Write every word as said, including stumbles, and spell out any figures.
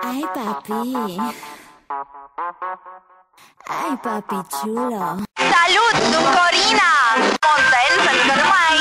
Ay, papi. Ay, papi chulo. Salut, sunt Corina! Montență, încă nu mai